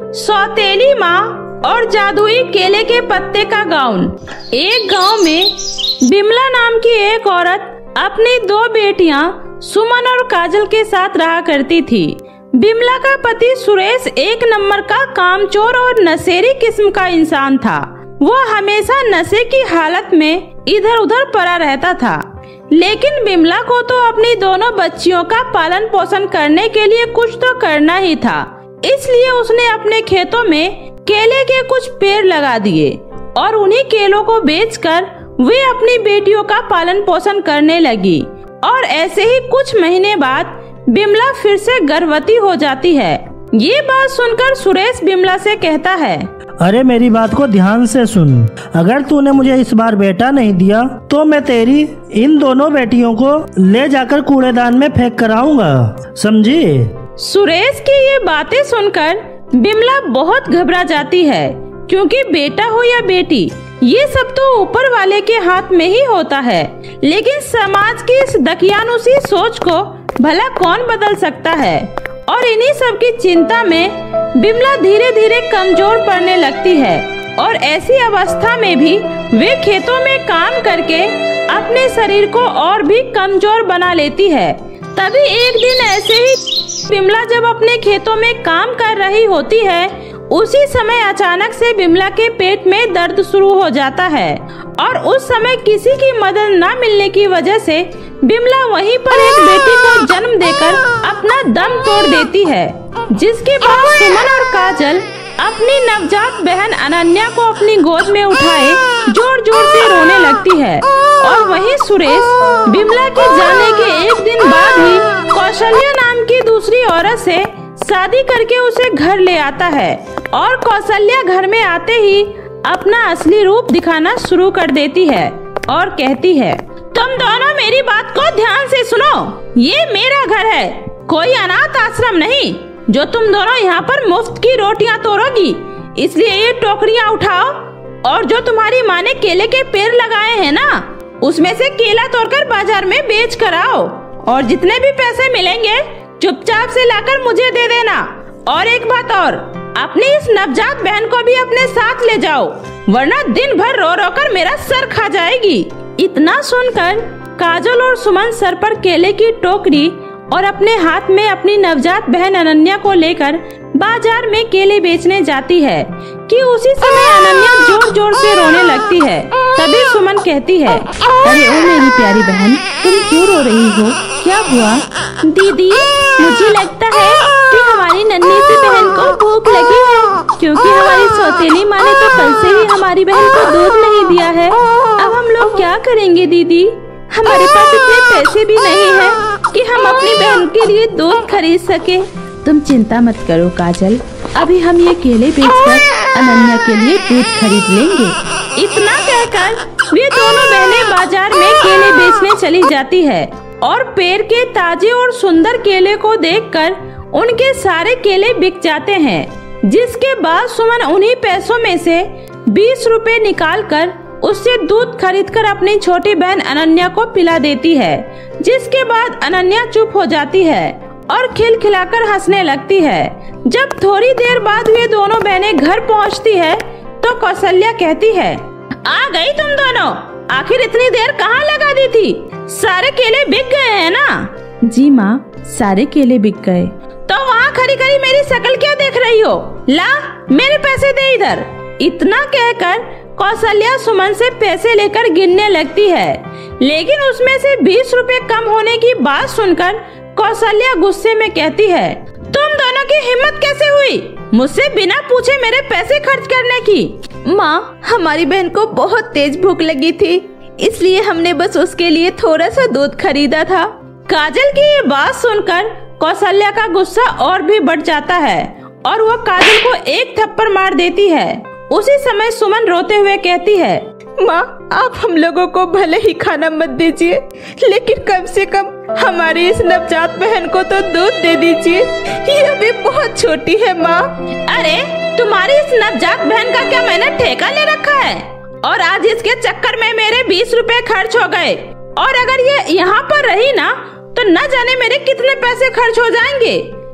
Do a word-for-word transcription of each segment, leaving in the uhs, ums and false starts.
सौतेली माँ और जादुई केले के पत्ते का गाउन। एक गांव में बिमला नाम की एक औरत अपनी दो बेटियां सुमन और काजल के साथ रहा करती थी। बिमला का पति सुरेश एक नंबर का कामचोर और नशेड़ी किस्म का इंसान था। वो हमेशा नशे की हालत में इधर उधर पड़ा रहता था, लेकिन बिमला को तो अपनी दोनों बच्चियों का पालन पोषण करने के लिए कुछ तो करना ही था। इसलिए उसने अपने खेतों में केले के कुछ पेड़ लगा दिए और उन्हीं केलों को बेचकर वे अपनी बेटियों का पालन पोषण करने लगी। और ऐसे ही कुछ महीने बाद बिमला फिर से गर्भवती हो जाती है। ये बात सुनकर सुरेश बिमला से कहता है, अरे मेरी बात को ध्यान से सुन, अगर तूने मुझे इस बार बेटा नहीं दिया तो मैं तेरी इन दोनों बेटियों को ले जाकर कूड़ेदान में फेंक कर आऊंगा, समझी? सुरेश की ये बातें सुनकर बिमला बहुत घबरा जाती है, क्योंकि बेटा हो या बेटी ये सब तो ऊपर वाले के हाथ में ही होता है। लेकिन समाज की इस दकियानुसी सोच को भला कौन बदल सकता है। और इन्हीं सब की चिंता में बिमला धीरे धीरे कमजोर पड़ने लगती है और ऐसी अवस्था में भी वे खेतों में काम करके अपने शरीर को और भी कमजोर बना लेती है। तभी एक दिन ऐसे ही बिमला जब अपने खेतों में काम कर रही होती है, उसी समय अचानक से बिमला के पेट में दर्द शुरू हो जाता है और उस समय किसी की मदद न मिलने की वजह से बिमला वहीं पर एक बेटी को जन्म देकर अपना दम तोड़ देती है। जिसके बाद सुमन और काजल अपनी नवजात बहन अनन्या को अपनी गोद में उठाए जोर जोर से रोने लगती है। और वहीं सुरेश बिमला के जाने के एक दिन बाद ही कौशल्या नाम की दूसरी औरत से शादी करके उसे घर ले आता है। और कौशल्या घर में आते ही अपना असली रूप दिखाना शुरू कर देती है और कहती है, तुम दोनों मेरी बात को ध्यान से सुनो, ये मेरा घर है, कोई अनाथ आश्रम नहीं जो तुम दोनों यहाँ पर मुफ्त की रोटियाँ तोड़ोगी। इसलिए ये टोकरियाँ उठाओ और जो तुम्हारी माँ ने केले के पेड़ लगाए हैं ना, उसमें से केला तोड़कर बाजार में बेच कर आओ और जितने भी पैसे मिलेंगे चुपचाप से लाकर मुझे दे देना। और एक बात और, अपनी इस नवजात बहन को भी अपने साथ ले जाओ, वरना दिन भर रो रो कर मेरा सर खा जाएगी। इतना सुनकर काजल और सुमन सर पर केले की टोकरी और अपने हाथ में अपनी नवजात बहन अनन्या को लेकर बाजार में केले बेचने जाती है कि उसी समय अनन्या जोर जोर से रोने लगती है। तभी सुमन कहती है, अरे ओ मेरी प्यारी बहन, तुम क्यों रो रही हो, क्या हुआ? दीदी, मुझे लगता है कि हमारी नन्ही सी बहन को भूख लगी है, क्योंकि हमारी सौतेली माँ ने तो कल से ही हमारी बहन को दूध नहीं दिया है। अब हम लोग क्या करेंगे दीदी? हमारे पास इतने पैसे भी नहीं है कि हम अपनी बहन के लिए दूध खरीद सके। तुम चिंता मत करो काजल, अभी हम ये केले बेचकर अनन्या के लिए दूध खरीद लेंगे। इतना कहकर वे दोनों बहनें बाजार में केले बेचने चली जाती है और पेड़ के ताजे और सुंदर केले को देखकर उनके सारे केले बिक जाते हैं। जिसके बाद सुमन उन्हीं पैसों में से बीस रुपए निकालकर उससे दूध खरीदकर अपनी छोटी बहन अनन्या को पिला देती है। जिसके बाद अनन्या चुप हो जाती है और खिलखिलाकर हंसने लगती है। जब थोड़ी देर बाद वे दोनों बहनें घर पहुंचती है तो कौशल्या कहती है, आ गई तुम दोनों, आखिर इतनी देर कहाँ लगा दी थी? सारे केले बिक गए हैं ना? जी माँ, सारे केले बिक गए। तो वहाँ खड़ी खड़ी मेरी शक्ल क्या देख रही हो? ला मेरे पैसे दे इधर। इतना कहकर कौशल्या सुमन से पैसे लेकर गिनने लगती है, लेकिन उसमें से बीस रुपए कम होने की बात सुनकर कौशल्या गुस्से में कहती है, तुम दोनों की हिम्मत कैसे हुई मुझसे बिना पूछे मेरे पैसे खर्च करने की? माँ, हमारी बहन को बहुत तेज भूख लगी थी, इसलिए हमने बस उसके लिए थोड़ा सा दूध खरीदा था। काजल की ये बात सुनकर कौशल्या का गुस्सा और भी बढ़ जाता है और वो काजल को एक थप्पड़ मार देती है। उसी समय सुमन रोते हुए कहती है, माँ, आप हम लोगों को भले ही खाना मत दीजिए, लेकिन कम से कम हमारी इस नवजात बहन को तो दूध दे दीजिए, ये अभी बहुत छोटी है माँ। अरे तुम्हारी इस नवजात बहन का क्या मैंने ठेका ले रखा है? और आज इसके चक्कर में मेरे बीस रुपए खर्च हो गए, और अगर ये यहाँ पर रही ना तो न जाने मेरे कितने पैसे खर्च हो जाएंगे।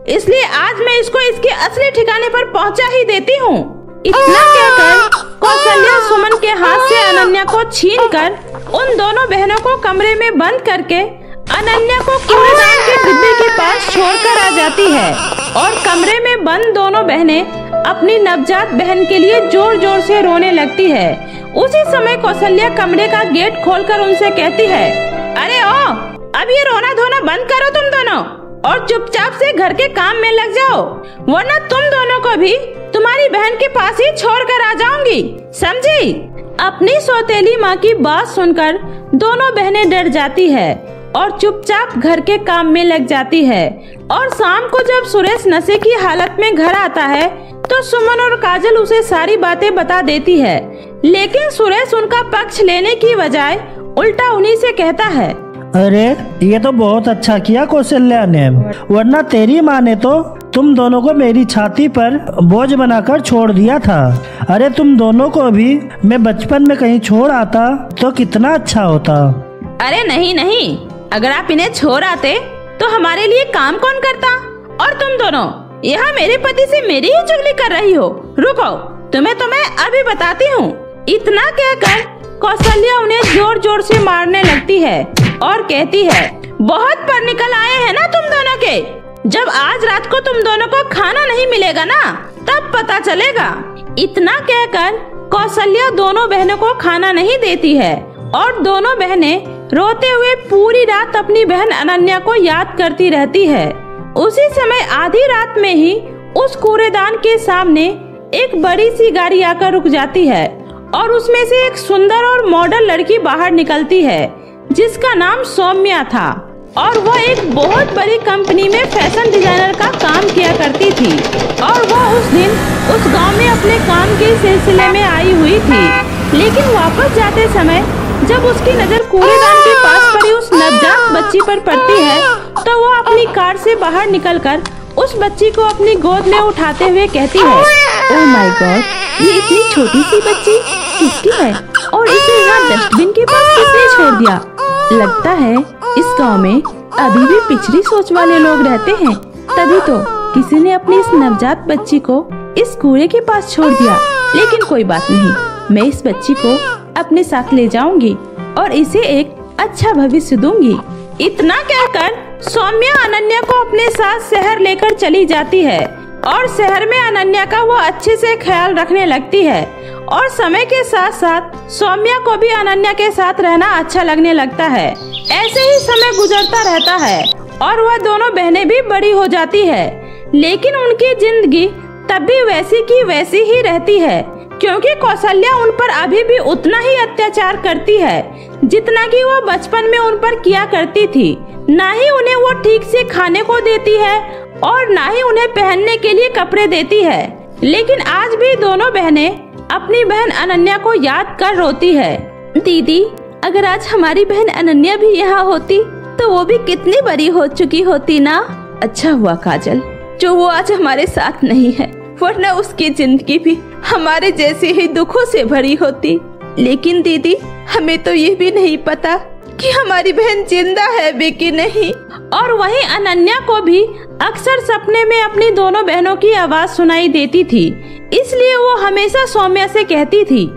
इसलिए आज मैं इसको इसके असली ठिकाने पर पहुंचा ही देती हूँ। इतना कहकर कौशल्या सुमन के हाथ से अनन्या को छीनकर उन दोनों बहनों को कमरे में बंद करके अनन्या को कूड़ेदान के डिब्बे के पास छोड़कर आ जाती है और कमरे में बंद दोनों बहनें अपनी नवजात बहन के लिए जोर जोर से रोने लगती है। उसी समय कौशल्या कमरे का गेट खोलकर उनसे कहती है, अरे ओ, अब ये रोना धोना बंद करो तुम दोनों और चुपचाप से घर के काम में लग जाओ, वरना तुम दोनों को भी तुम्हारी बहन के पास ही छोड़ कर आ जाऊंगी, समझी? अपनी सौतेली माँ की बात सुनकर दोनों बहनें डर जाती है और चुपचाप घर के काम में लग जाती है। और शाम को जब सुरेश नशे की हालत में घर आता है तो सुमन और काजल उसे सारी बातें बता देती है, लेकिन सुरेश उनका पक्ष लेने की बजाय उल्टा उन्हीं से कहता है, अरे ये तो बहुत अच्छा किया कौशल्या ने, वरना तेरी माँ ने तो तुम दोनों को मेरी छाती पर बोझ बनाकर छोड़ दिया था। अरे तुम दोनों को भी मैं बचपन में कहीं छोड़ आता तो कितना अच्छा होता। अरे नहीं नहीं, अगर आप इन्हें छोड़ आते तो हमारे लिए काम कौन करता? और तुम दोनों यहाँ मेरे पति से मेरी ही चुगली कर रही हो। रुको, तुम्हें तो मैं अभी बताती हूँ। इतना कहकर कौशल्या उन्हें जोर जोर से मारने लगती है और कहती है, बहुत पर निकल आए हैं ना तुम दोनों के। जब आज रात को तुम दोनों को खाना नहीं मिलेगा ना, तब पता चलेगा। इतना कहकर कौशल्या दोनों बहनों को खाना नहीं देती है और दोनों बहनें रोते हुए पूरी रात अपनी बहन अनन्या को याद करती रहती है। उसी समय आधी रात में ही उस कूड़ेदान के सामने एक बड़ी सी गाड़ी आकर रुक जाती है और उसमें से एक सुंदर और मॉडल लड़की बाहर निकलती है जिसका नाम सौम्या था और वह एक बहुत बड़ी कंपनी में फैशन डिजाइनर का काम किया करती थी और वह उस दिन उस गांव में अपने काम के सिलसिले में आई हुई थी। लेकिन वापस जाते समय जब उसकी नजर कूड़ेदान के पास पड़ी उस नवजात बच्ची पर पड़ती है तो वो अपनी कार से बाहर निकलकर उस बच्ची को अपनी गोद में उठाते हुए कहती है, ओह माय गॉड, ये इतनी छोटी सी बच्ची किसकी है और इसे यहाँ डस्टबिन के पास किसने छोड़ दिया? लगता है इस गांव में अभी भी पिछड़ी सोच वाले लोग रहते हैं, तभी तो किसी ने अपनी इस नवजात बच्ची को इस कूड़े के पास छोड़ दिया। लेकिन कोई बात नहीं, मैं इस बच्ची को अपने साथ ले जाऊंगी और इसे एक अच्छा भविष्य दूंगी। इतना कहकर सौम्या अनन्या को अपने साथ शहर लेकर चली जाती है और शहर में अनन्या का वो अच्छे से ख्याल रखने लगती है और समय के साथ साथ सौम्या को भी अनन्या के साथ रहना अच्छा लगने लगता है। ऐसे ही समय गुजरता रहता है और वह दोनों बहनें भी बड़ी हो जाती है, लेकिन उनकी जिंदगी तब भी वैसी की वैसी ही रहती है क्योंकि कौशल्या उन पर अभी भी उतना ही अत्याचार करती है जितना कि वो बचपन में उन पर किया करती थी। ना ही उन्हें वो ठीक से खाने को देती है और ना ही उन्हें पहनने के लिए कपड़े देती है। लेकिन आज भी दोनों बहनें अपनी बहन अनन्या को याद कर रोती है। दीदी, अगर आज हमारी बहन अनन्या भी यहाँ होती तो वो भी कितनी बड़ी हो चुकी होती ना। अच्छा हुआ काजल जो वो आज हमारे साथ नहीं है, वरना उसकी जिंदगी भी हमारे जैसे ही दुखों से भरी होती। लेकिन दीदी, हमें तो ये भी नहीं पता कि हमारी बहन जिंदा है भी कि नहीं। और वहीं अनन्या को भी अक्सर सपने में अपनी दोनों बहनों की आवाज सुनाई देती थी, इसलिए वो हमेशा सौम्या से कहती थी,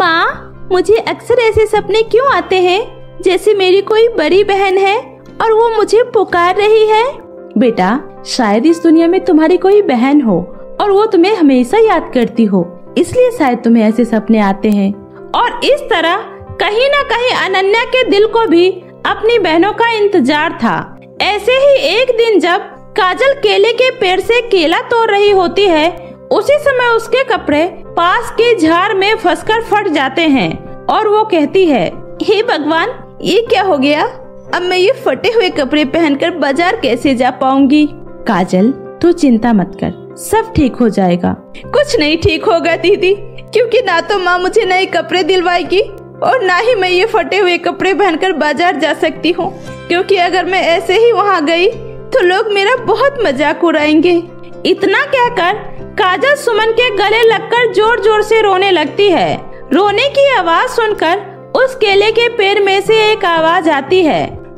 माँ, मुझे अक्सर ऐसे सपने क्यों आते हैं जैसे मेरी कोई बड़ी बहन है और वो मुझे पुकार रही है। बेटा, शायद इस दुनिया में तुम्हारी कोई बहन हो और वो तुम्हें हमेशा याद करती हो, इसलिए शायद तुम्हें ऐसे सपने आते हैं। और इस तरह कहीं न कहीं अनन्या के दिल को भी अपनी बहनों का इंतजार था। ऐसे ही एक दिन जब काजल केले के पेड़ से केला तोड़ रही होती है, उसी समय उसके कपड़े पास के झाड़ में फंसकर फट जाते हैं और वो कहती है, हे भगवान, ये क्या हो गया? अब मैं ये फटे हुए कपड़े पहनकर बाजार कैसे जा पाऊंगी? काजल, तू चिंता मत कर, सब ठीक हो जाएगा। कुछ नहीं ठीक होगा दीदी, क्योंकि ना तो माँ मुझे नए कपड़े दिलवाएगी और ना ही मैं ये फटे हुए कपड़े पहनकर बाजार जा सकती हूँ, क्योंकि अगर मैं ऐसे ही वहाँ गई तो लोग मेरा बहुत मजाक उड़ाएंगे। इतना कहकर काजल सुमन के गले लगकर जोर जोर से रोने लगती है। रोने की आवाज सुनकर उस केले के पेड़ में से एक आवाज आती है,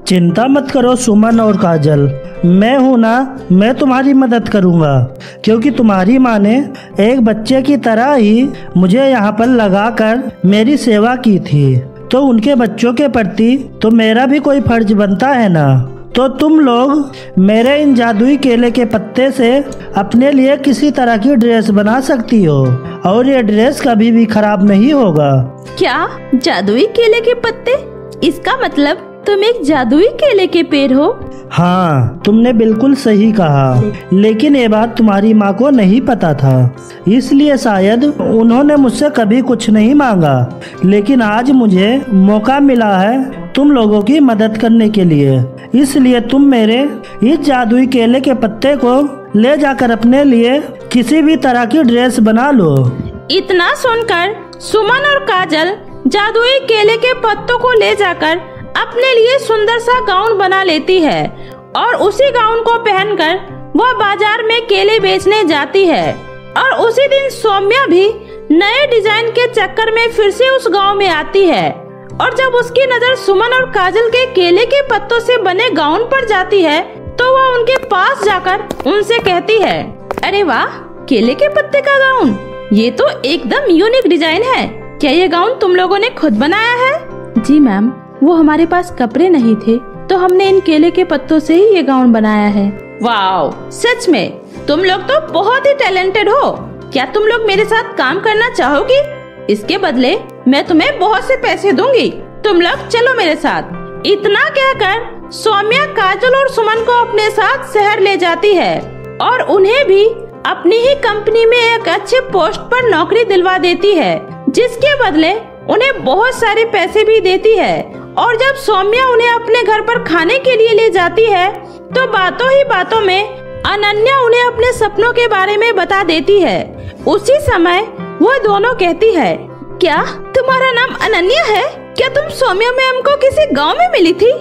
चिंता मत करो सुमन और काजल, मैं हूँ ना, मैं तुम्हारी मदद करूँगा। क्योंकि तुम्हारी माँ ने एक बच्चे की तरह ही मुझे यहाँ पर लगाकर मेरी सेवा की थी, तो उनके बच्चों के प्रति तो मेरा भी कोई फर्ज बनता है ना। तो तुम लोग मेरे इन जादुई केले के पत्ते से अपने लिए किसी तरह की ड्रेस बना सकती हो और ये ड्रेस कभी भी खराब नहीं होगा। क्या जादुई केले के पत्ते? इसका मतलब तुम एक जादुई केले के पेड़ हो? हाँ, तुमने बिल्कुल सही कहा, लेकिन ये बात तुम्हारी माँ को नहीं पता था, इसलिए शायद उन्होंने मुझसे कभी कुछ नहीं मांगा। लेकिन आज मुझे मौका मिला है तुम लोगों की मदद करने के लिए, इसलिए तुम मेरे इस जादुई केले के पत्ते को ले जाकर अपने लिए किसी भी तरह की ड्रेस बना लो। इतना सुनकर सुमन और काजल जादुई केले के पत्तों को ले जाकर अपने लिए सुंदर सा गाउन बना लेती है और उसी गाउन को पहनकर वह बाजार में केले बेचने जाती है। और उसी दिन सौम्या भी नए डिजाइन के चक्कर में फिर से उस गांव में आती है और जब उसकी नजर सुमन और काजल के केले के पत्तों से बने गाउन पर जाती है तो वह उनके पास जाकर उनसे कहती है, अरे वाह, केले के पत्ते का गाउन, ये तो एकदम यूनिक डिजाइन है। क्या ये गाउन तुम लोगों ने खुद बनाया है? जी मैम, वो हमारे पास कपड़े नहीं थे तो हमने इन केले के पत्तों से ही ये गाउन बनाया है। वाओ, सच में तुम लोग तो बहुत ही टैलेंटेड हो। क्या तुम लोग मेरे साथ काम करना चाहोगी? इसके बदले मैं तुम्हें बहुत से पैसे दूंगी, तुम लोग चलो मेरे साथ। इतना कहकर सौम्या काजल और सुमन को अपने साथ शहर ले जाती है और उन्हें भी अपनी ही कंपनी में एक अच्छे पोस्ट पर नौकरी दिलवा देती है, जिसके बदले उन्हें बहुत सारे पैसे भी देती है। और जब सौम्या उन्हें अपने घर पर खाने के लिए ले जाती है तो बातों ही बातों में अनन्या उन्हें अपने सपनों के बारे में बता देती है। उसी समय वो दोनों कहती है, क्या तुम्हारा नाम अनन्या है? क्या तुम सौम्या मैम को किसी गांव में मिली थी?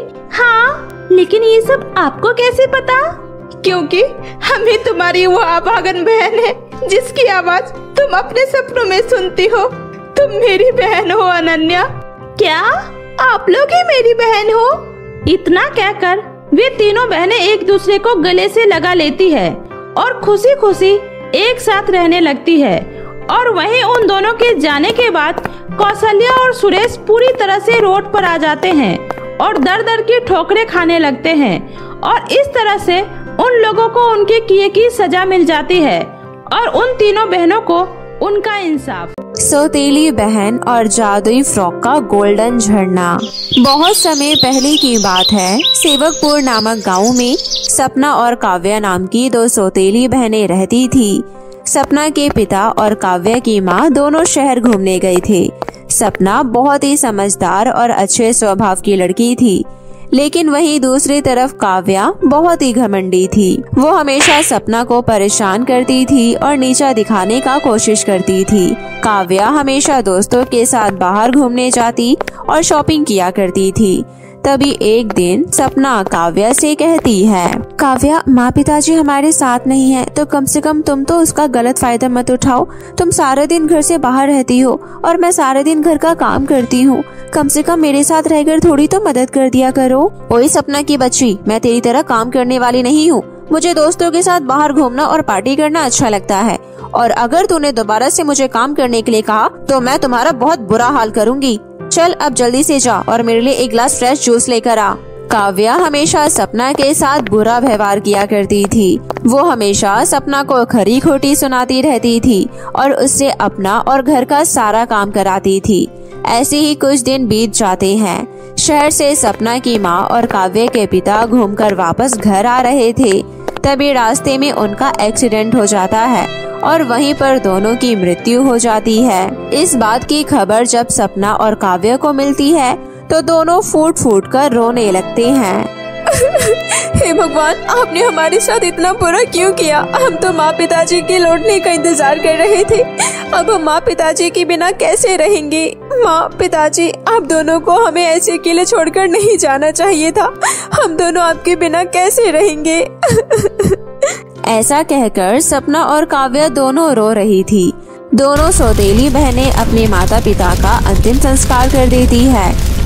हाँ, लेकिन ये सब आपको कैसे पता? क्योंकि हम ही तुम्हारी वो अभागन बहन है जिसकी आवाज तुम अपने सपनों में सुनती हो। तुम मेरी बहन हो अनन्या। क्या आप लोग ही मेरी बहन हो? इतना कहकर वे तीनों बहनें एक दूसरे को गले से लगा लेती है और खुशी खुशी एक साथ रहने लगती है। और वहीं उन दोनों के जाने के बाद कौशल्या और सुरेश पूरी तरह से रोड पर आ जाते हैं और दर दर की ठोकरें खाने लगते हैं और इस तरह से उन लोगों को उनके किए की सजा मिल जाती है और उन तीनों बहनों को उनका इंसाफ। सौतेली बहन और जादुई फ्रॉक का गोल्डन झरना। बहुत समय पहले की बात है, सेवकपुर नामक गांव में सपना और काव्या नाम की दो सौतेली बहनें रहती थी। सपना के पिता और काव्या की माँ दोनों शहर घूमने गए थे। सपना बहुत ही समझदार और अच्छे स्वभाव की लड़की थी, लेकिन वहीं दूसरी तरफ काव्या बहुत ही घमंडी थी। वो हमेशा सपना को परेशान करती थी और नीचा दिखाने का कोशिश करती थी। काव्या हमेशा दोस्तों के साथ बाहर घूमने जाती और शॉपिंग किया करती थी। तभी एक दिन सपना काव्या से कहती है, काव्या, माँ पिताजी हमारे साथ नहीं है तो कम से कम तुम तो उसका गलत फायदा मत उठाओ। तुम सारे दिन घर से बाहर रहती हो और मैं सारे दिन घर का काम करती हूँ। कम से कम मेरे साथ रहकर थोड़ी तो मदद कर दिया करो। ओए सपना की बच्ची, मैं तेरी तरह काम करने वाली नहीं हूँ। मुझे दोस्तों के साथ बाहर घूमना और पार्टी करना अच्छा लगता है, और अगर तूने दोबारा से मुझे काम करने के लिए कहा तो मैं तुम्हारा बहुत बुरा हाल करूँगी। चल अब जल्दी से जा और मेरे लिए एक गिलास फ्रेश जूस लेकर आ। काव्या हमेशा सपना के साथ बुरा व्यवहार किया करती थी। वो हमेशा सपना को खरी खोटी सुनाती रहती थी और उससे अपना और घर का सारा काम कराती थी। ऐसे ही कुछ दिन बीत जाते हैं। शहर से सपना की माँ और काव्या के पिता घूमकर वापस घर आ रहे थे। तभी रास्ते में उनका एक्सीडेंट हो जाता है और वहीं पर दोनों की मृत्यु हो जाती है। इस बात की खबर जब सपना और काव्या को मिलती है तो दोनों फूट फूट कर रोने लगते हैं। हे भगवान, आपने हमारे साथ इतना बुरा क्यों किया? हम तो माँ पिताजी के लौटने का इंतजार कर रहे थे। अब हम माँ पिताजी के बिना कैसे रहेंगे? माँ पिताजी, आप दोनों को हमें ऐसे अकेले छोड़कर नहीं जाना चाहिए था। हम दोनों आपके बिना कैसे रहेंगे? ऐसा कहकर सपना और काव्या दोनों रो रही थी। दोनों सौतेली बहनें अपने माता पिता का अंतिम संस्कार कर देती है।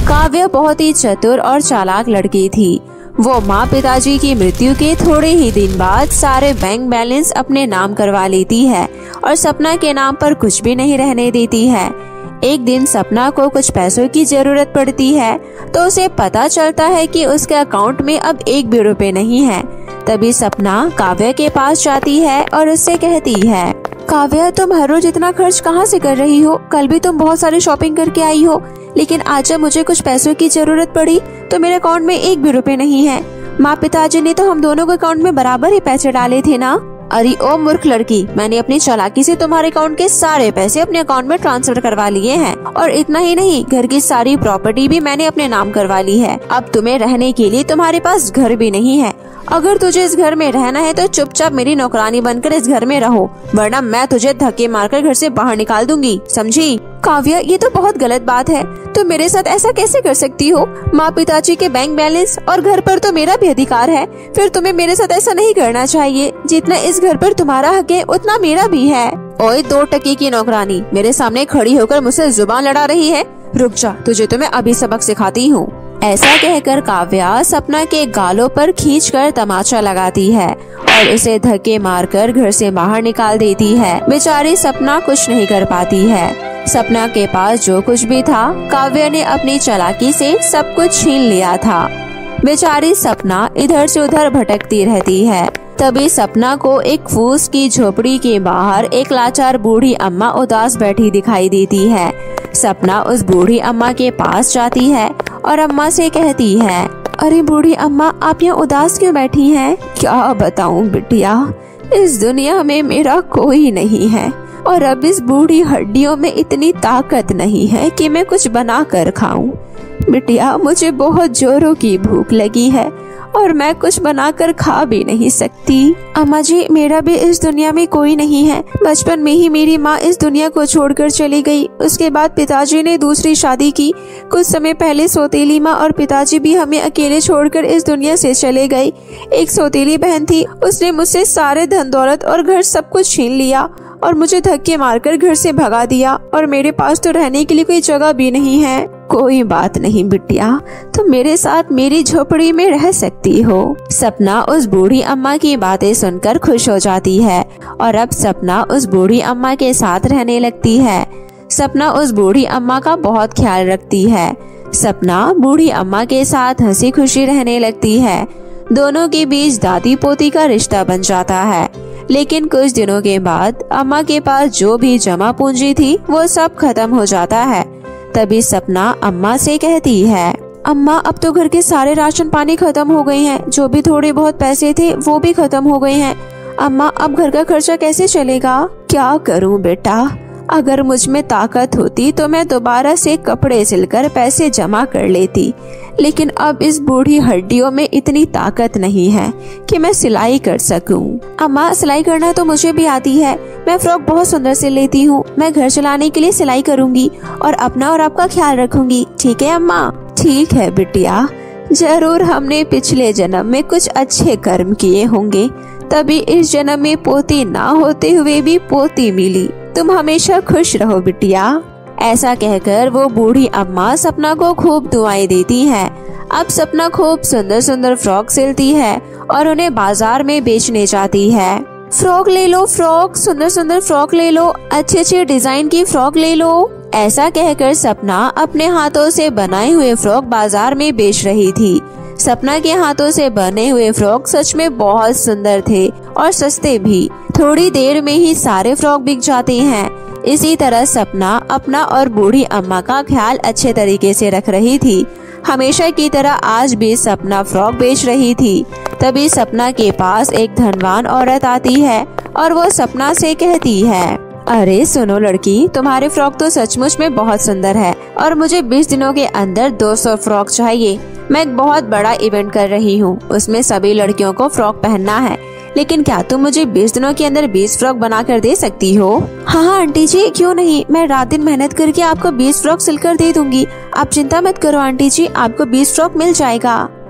काव्या बहुत ही चतुर और चालाक लड़की थी। वो माँ पिताजी की मृत्यु के थोड़े ही दिन बाद सारे बैंक बैलेंस अपने नाम करवा लेती है और सपना के नाम पर कुछ भी नहीं रहने देती है। एक दिन सपना को कुछ पैसों की जरूरत पड़ती है तो उसे पता चलता है कि उसके अकाउंट में अब एक भी रुपए नहीं है। तभी सपना काव्या के पास जाती है और उससे कहती है, काव्या तुम हर रोज इतना खर्च कहाँ से कर रही हो? कल भी तुम बहुत सारी शॉपिंग करके आई हो, लेकिन आज जब मुझे कुछ पैसों की जरूरत पड़ी तो मेरे अकाउंट में एक भी रुपए नहीं है। माँ पिताजी ने तो हम दोनों के अकाउंट में बराबर ही पैसे डाले थे ना। अरे ओ मूर्ख लड़की, मैंने अपनी चालाकी से तुम्हारे अकाउंट के सारे पैसे अपने अकाउंट में ट्रांसफर करवा लिए हैं और इतना ही नहीं, घर की सारी प्रॉपर्टी भी मैंने अपने नाम करवा ली है। अब तुम्हें रहने के लिए तुम्हारे पास घर भी नहीं है। अगर तुझे इस घर में रहना है तो चुपचाप मेरी नौकरानी बनकर इस घर में रहो, वरना मैं तुझे धक्के मारकर घर से बाहर निकाल दूंगी, समझी? काव्या, ये तो बहुत गलत बात है। तुम मेरे साथ ऐसा कैसे कर सकती हो? माँ पिताजी के बैंक बैलेंस और घर पर तो मेरा भी अधिकार है। फिर तुम्हें मेरे साथ ऐसा नहीं करना चाहिए। जितना इस घर पर तुम्हारा हक है उतना मेरा भी है। ओए दो टके की नौकरानी, मेरे सामने खड़ी होकर मुझसे जुबान लड़ा रही है? रुक जा, तुझे तो मैं अभी सबक सिखाती हूँ। ऐसा कहकर काव्या सपना के गालों पर खींचकर तमाचा लगाती है और उसे धक्के मारकर घर से बाहर निकाल देती है। बेचारी सपना कुछ नहीं कर पाती है। सपना के पास जो कुछ भी था काव्या ने अपनी चालाकी से सब कुछ छीन लिया था। बेचारी सपना इधर से उधर भटकती रहती है। तभी सपना को एक फूस की झोपड़ी के बाहर एक लाचार बूढ़ी अम्मा उदास बैठी दिखाई देती है। सपना उस बूढ़ी अम्मा के पास जाती है और अम्मा से कहती है, अरे बूढ़ी अम्मा, आप यहाँ उदास क्यों बैठी हैं? क्या बताऊँ बिटिया, इस दुनिया में मेरा कोई नहीं है और अब इस बूढ़ी हड्डियों में इतनी ताकत नहीं है कि मैं कुछ बना कर खाऊं। बिटिया, मुझे बहुत जोरों की भूख लगी है और मैं कुछ बनाकर खा भी नहीं सकती। अम्मा जी, मेरा भी इस दुनिया में कोई नहीं है। बचपन में ही मेरी माँ इस दुनिया को छोड़कर चली गई। उसके बाद पिताजी ने दूसरी शादी की। कुछ समय पहले सौतेली माँ और पिताजी भी हमें अकेले छोड़कर इस दुनिया से चले गए। एक सौतेली बहन थी, उसने मुझसे सारे धन दौलत और घर सब कुछ छीन लिया और मुझे धक्के मारकर घर से भगा दिया और मेरे पास तो रहने के लिए कोई जगह भी नहीं है। कोई बात नहीं बिटिया, तुम मेरे साथ मेरी झोपड़ी में रह सकती हो। सपना उस बूढ़ी अम्मा की बातें सुनकर खुश हो जाती है और अब सपना उस बूढ़ी अम्मा के साथ रहने लगती है। सपना उस बूढ़ी अम्मा का बहुत ख्याल रखती है। सपना बूढ़ी अम्मा के साथ हंसी खुशी रहने लगती है। दोनों के बीच दादी पोती का रिश्ता बन जाता है। लेकिन कुछ दिनों के बाद अम्मा के पास जो भी जमा पूंजी थी वो सब खत्म हो जाता है। तभी सपना अम्मा से कहती है, अम्मा, अब तो घर के सारे राशन पानी खत्म हो गए हैं। जो भी थोड़े बहुत पैसे थे वो भी खत्म हो गए हैं। अम्मा, अब घर का खर्चा कैसे चलेगा? क्या करूं बेटा, अगर मुझ में ताकत होती तो मैं दोबारा से कपड़े सिलकर पैसे जमा कर लेती, लेकिन अब इस बूढ़ी हड्डियों में इतनी ताकत नहीं है कि मैं सिलाई कर सकूं। अम्मा, सिलाई करना तो मुझे भी आती है। मैं फ्रॉक बहुत सुंदर सिल लेती हूँ। मैं घर चलाने के लिए सिलाई करूँगी और अपना और आपका ख्याल रखूंगी। ठीक है अम्मा? ठीक है बिटिया, जरूर हमने पिछले जन्म में कुछ अच्छे कर्म किए होंगे, तभी इस जन्म में पोती ना होते हुए भी पोती मिली। तुम हमेशा खुश रहो बिटिया। ऐसा कहकर वो बूढ़ी अम्मा सपना को खूब दुआएं देती है। अब सपना खूब सुंदर सुंदर फ्रॉक सिलती है और उन्हें बाजार में बेचने जाती है। फ्रॉक ले लो, फ्रॉक, सुंदर सुंदर फ्रॉक ले लो, अच्छे अच्छे डिजाइन की फ्रॉक ले लो। ऐसा कहकर सपना अपने हाथों से बनाए हुए फ्रॉक बाजार में बेच रही थी। सपना के हाथों से बने हुए फ्रॉक सच में बहुत सुंदर थे और सस्ते भी। थोड़ी देर में ही सारे फ्रॉक बिक जाते हैं। इसी तरह सपना अपना और बूढ़ी अम्मा का ख्याल अच्छे तरीके से रख रही थी। हमेशा की तरह आज भी सपना फ्रॉक बेच रही थी। तभी सपना के पास एक धनवान औरत आती है और वो सपना से कहती है, अरे सुनो लड़की, तुम्हारे फ्रॉक तो सचमुच में बहुत सुंदर है और मुझे बीस दिनों के अंदर दो सौ फ्रॉक चाहिए। मैं एक बहुत बड़ा इवेंट कर रही हूँ, उसमें सभी लड़कियों को फ्रॉक पहनना है, लेकिन क्या तुम मुझे बीस दिनों के अंदर बीस फ्रॉक बना कर दे सकती हो? हाँ हाँ आंटी जी, क्यों नहीं, मैं रात दिन मेहनत करके आपको बीस फ्रॉक सिलकर दे दूंगी। आप चिंता मत करो आंटी जी, आपको बीस फ्रॉक मिल जाएगा।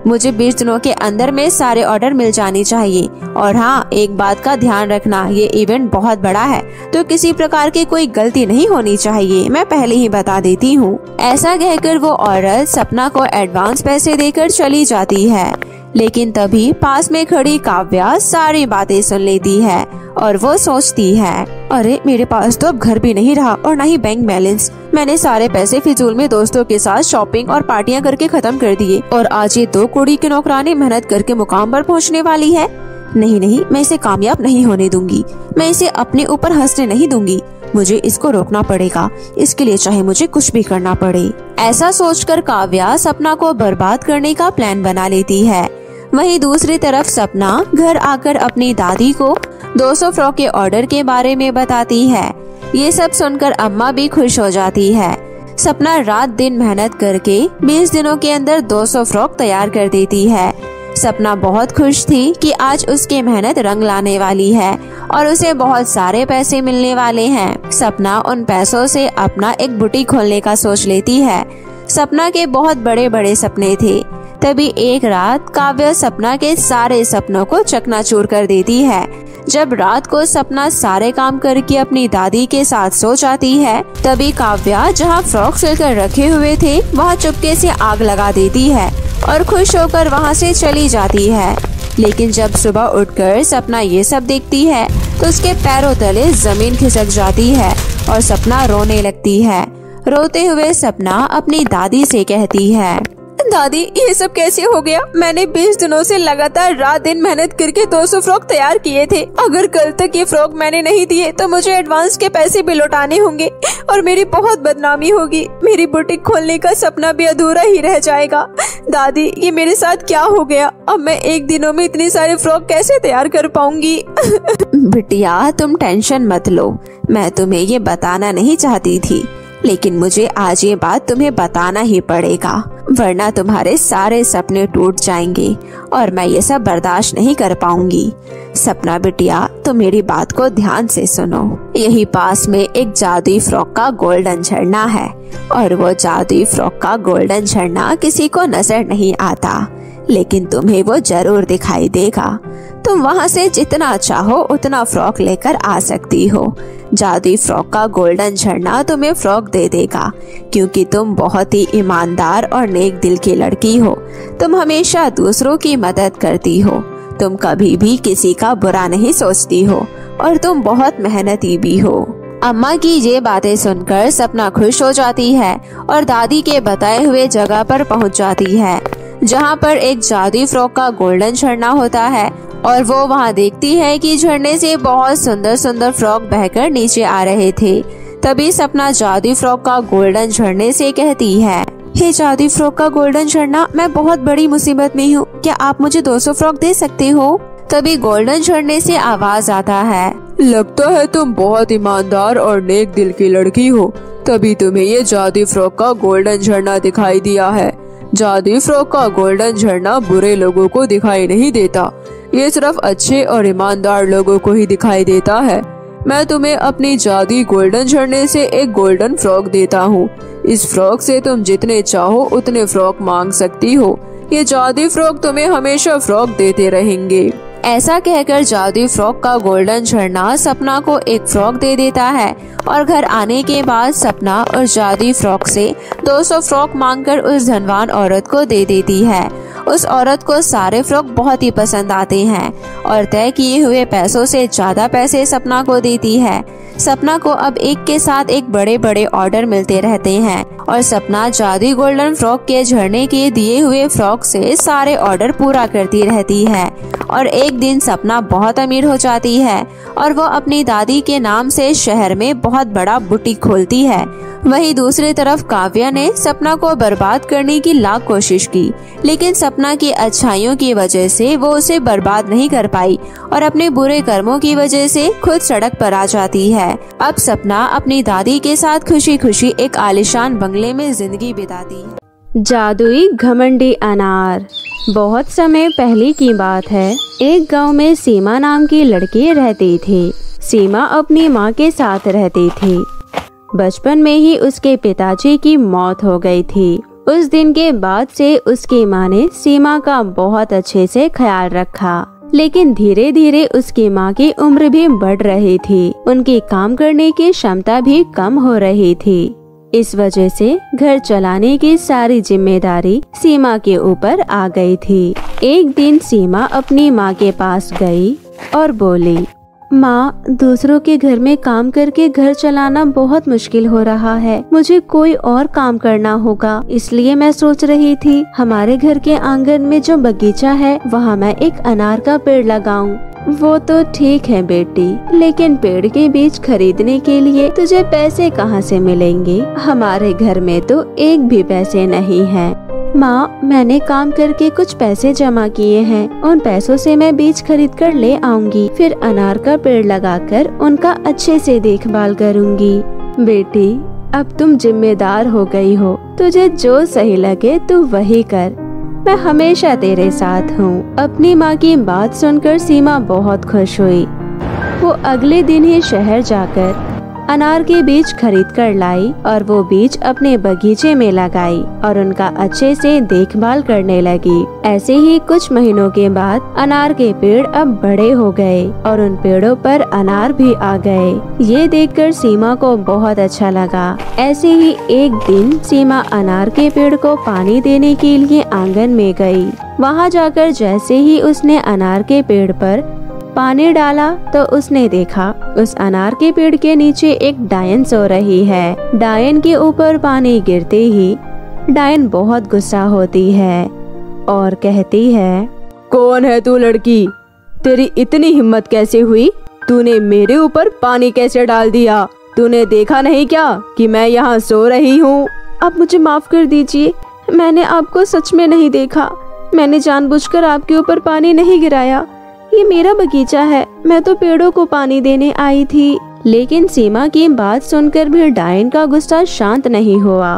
मुझे बीस दिनों के अंदर में सारे ऑर्डर मिल जाने चाहिए। और हाँ, एक बात का ध्यान रखना, ये इवेंट बहुत बड़ा है तो किसी प्रकार की कोई गलती नहीं होनी चाहिए, मैं पहले ही बता देती हूँ। ऐसा कहकर वो औरत सपना को एडवांस पैसे देकर चली जाती है। लेकिन तभी पास में खड़ी काव्या सारी बातें सुन लेती है और वो सोचती है, अरे मेरे पास तो अब घर भी नहीं रहा और न ही बैंक बैलेंस। मैंने सारे पैसे फिजूल में दोस्तों के साथ शॉपिंग और पार्टियां करके खत्म कर दिए और आज ये दो कुड़ी की नौकरानी मेहनत करके मुकाम पर पहुंचने वाली है। नहीं नहीं, मैं इसे कामयाब नहीं होने दूंगी, मैं इसे अपने ऊपर हंसने नहीं दूंगी, मुझे इसको रोकना पड़ेगा, इसके लिए चाहे मुझे कुछ भी करना पड़े। ऐसा सोचकर काव्या सपना को बर्बाद करने का प्लान बना लेती है। वहीं दूसरी तरफ सपना घर आकर अपनी दादी को दो सौ फ्रॉक के ऑर्डर के बारे में बताती है। ये सब सुनकर अम्मा भी खुश हो जाती है। सपना रात दिन मेहनत करके बीस दिनों के अंदर दो सौ फ्रॉक तैयार कर देती है। सपना बहुत खुश थी कि आज उसकी मेहनत रंग लाने वाली है और उसे बहुत सारे पैसे मिलने वाले हैं। सपना उन पैसों से अपना एक बुटीक खोलने का सोच लेती है। सपना के बहुत बड़े बड़े सपने थे। तभी एक रात काव्या सपना के सारे सपनों को चकनाचूर कर देती है। जब रात को सपना सारे काम करके अपनी दादी के साथ सो जाती है, तभी काव्या जहाँ फ्रॉक सिलकर रखे हुए थे वहाँ चुपके से आग लगा देती है और खुश होकर वहाँ से चली जाती है। लेकिन जब सुबह उठकर सपना ये सब देखती है तो उसके पैरों तले जमीन खिसक जाती है और सपना रोने लगती है। रोते हुए सपना अपनी दादी से कहती है, दादी ये सब कैसे हो गया? मैंने बीस दिनों से लगातार रात दिन मेहनत करके दो सौ फ्रॉक तैयार किए थे। अगर कल तक ये फ्रॉक मैंने नहीं दिए तो मुझे एडवांस के पैसे भी लौटाने होंगे और मेरी बहुत बदनामी होगी। मेरी बुटीक खोलने का सपना भी अधूरा ही रह जाएगा। दादी ये मेरे साथ क्या हो गया? अब मैं एक दिनों में इतनी सारे फ्रॉक कैसे तैयार कर पाऊंगी? बिटिया तुम टेंशन मत लो, मैं तुम्हें ये बताना नहीं चाहती थी, लेकिन मुझे आज ये बात तुम्हें बताना ही पड़ेगा, वरना तुम्हारे सारे सपने टूट जाएंगे और मैं ये सब बर्दाश्त नहीं कर पाऊंगी। सपना बिटिया तुम मेरी बात को ध्यान से सुनो। यही पास में एक जादुई फ्रॉक का गोल्डन झरना है और वो जादुई फ्रॉक का गोल्डन झरना किसी को नजर नहीं आता, लेकिन तुम्हें वो जरूर दिखाई देगा। तुम वहाँ से जितना चाहो उतना फ्रॉक लेकर आ सकती हो। जादुई फ्रॉक का गोल्डन झरना तुम्हें फ्रॉक दे देगा, क्योंकि तुम बहुत ही ईमानदार और नेक दिल की लड़की हो। तुम हमेशा दूसरों की मदद करती हो, तुम कभी भी किसी का बुरा नहीं सोचती हो और तुम बहुत मेहनती भी हो। अम्मा की ये बातें सुनकर सपना खुश हो जाती है और दादी के बताए हुए जगह पर पहुंच जाती है, जहां पर एक जादुई फ्रॉक का गोल्डन झरना होता है। और वो वहां देखती है कि झरने से बहुत सुंदर सुंदर फ्रॉक बहकर नीचे आ रहे थे। तभी सपना जादुई फ्रॉक का गोल्डन झरने से कहती है, हे जादुई फ्रॉक का गोल्डन झरना, मैं बहुत बड़ी मुसीबत में हूँ, क्या आप मुझे दो सौ फ्रॉक दे सकते हो? तभी गोल्डन झरने से आवाज आता है, लगता है तुम बहुत ईमानदार और नेक दिल की लड़की हो, तभी तुम्हें ये जादुई फ्रॉक का गोल्डन झरना दिखाई दिया है। जादुई फ्रॉक का गोल्डन झरना बुरे लोगों को दिखाई नहीं देता, ये सिर्फ अच्छे और ईमानदार लोगों को ही दिखाई देता है। मैं तुम्हें अपनी जादुई गोल्डन झरने से एक गोल्डन फ्रॉक देता हूँ। इस फ्रॉक से तुम जितने चाहो उतने फ्रॉक मांग सकती हो। ये जादुई फ्रॉक तुम्हें हमेशा फ्रॉक देते रहेंगे। ऐसा कहकर जादुई फ्रॉक का गोल्डन झरना सपना को एक फ्रॉक दे देता है और घर आने के बाद सपना और जादुई फ्रॉक से दो सौ फ्रॉक मांगकर उस धनवान औरत को दे देती है। उस औरत को सारे फ्रॉक बहुत ही पसंद आते हैं और तय किए हुए पैसों से ज्यादा पैसे सपना को देती है। सपना को अब एक के साथ एक बड़े बड़े ऑर्डर मिलते रहते हैं और सपना जादुई गोल्डन फ्रॉक के झरने के दिए हुए फ्रॉक से सारे ऑर्डर पूरा करती रहती है। और एक दिन सपना बहुत अमीर हो जाती है और वो अपनी दादी के नाम से शहर में बहुत बड़ा बुटीक खोलती है। वहीं दूसरी तरफ काव्या ने सपना को बर्बाद करने की लाख कोशिश की, लेकिन सपना की अच्छाइयों की वजह से वो उसे बर्बाद नहीं कर पाई और अपने बुरे कर्मों की वजह से खुद सड़क पर आ जाती है। अब सपना अपनी दादी के साथ खुशी खुशी एक आलीशान बंगले में जिंदगी बिताती है। जादुई घमंडी अनार। बहुत समय पहले की बात है, एक गांव में सीमा नाम की लड़की रहती थी। सीमा अपनी माँ के साथ रहती थी। बचपन में ही उसके पिताजी की मौत हो गई थी। उस दिन के बाद से उसकी माँ ने सीमा का बहुत अच्छे से ख्याल रखा, लेकिन धीरे धीरे उसकी माँ की उम्र भी बढ़ रही थी। उनकी काम करने की क्षमता भी कम हो रही थी। इस वजह से घर चलाने की सारी जिम्मेदारी सीमा के ऊपर आ गई थी। एक दिन सीमा अपनी माँ के पास गई और बोली, माँ, दूसरों के घर में काम करके घर चलाना बहुत मुश्किल हो रहा है। मुझे कोई और काम करना होगा। इसलिए मैं सोच रही थी हमारे घर के आंगन में जो बगीचा है वहाँ मैं एक अनार का पेड़ लगाऊं। वो तो ठीक है बेटी, लेकिन पेड़ के बीज खरीदने के लिए तुझे पैसे कहाँ से मिलेंगे? हमारे घर में तो एक भी पैसे नहीं है। माँ, मैंने काम करके कुछ पैसे जमा किए हैं। उन पैसों से मैं बीज खरीद कर ले आऊंगी, फिर अनार का पेड़ लगाकर उनका अच्छे से देखभाल करूंगी। बेटी, अब तुम जिम्मेदार हो गई हो। तुझे जो सही लगे तू वही कर। मैं हमेशा तेरे साथ हूँ। अपनी माँ की बात सुनकर सीमा बहुत खुश हुई। वो अगले दिन ही शहर जाकर अनार के बीज खरीद कर लाई और वो बीज अपने बगीचे में लगाई और उनका अच्छे से देखभाल करने लगी। ऐसे ही कुछ महीनों के बाद अनार के पेड़ अब बड़े हो गए और उन पेड़ों पर अनार भी आ गए। ये देखकर सीमा को बहुत अच्छा लगा। ऐसे ही एक दिन सीमा अनार के पेड़ को पानी देने के लिए आंगन में गई। वहाँ जाकर जैसे ही उसने अनार के पेड़ पर पानी डाला तो उसने देखा उस अनार के पेड़ के नीचे एक डायन सो रही है। डायन के ऊपर पानी गिरते ही डायन बहुत गुस्सा होती है और कहती है, कौन है तू लड़की? तेरी इतनी हिम्मत कैसे हुई? तूने मेरे ऊपर पानी कैसे डाल दिया? तूने देखा नहीं क्या कि मैं यहाँ सो रही हूँ? आप मुझे माफ कर दीजिए, मैंने आपको सच में नहीं देखा। मैंने जानबूझकर आपके ऊपर पानी नहीं गिराया। ये मेरा बगीचा है, मैं तो पेड़ों को पानी देने आई थी। लेकिन सीमा की बात सुनकर भी डायन का गुस्सा शांत नहीं हुआ